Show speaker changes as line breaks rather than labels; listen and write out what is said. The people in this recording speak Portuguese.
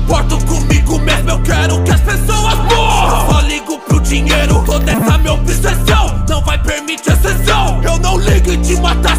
importo comigo mesmo, eu quero que as pessoas morram. Eu só ligo pro dinheiro, toda essa minha obsessão não vai permitir exceção. Eu não ligo em te matar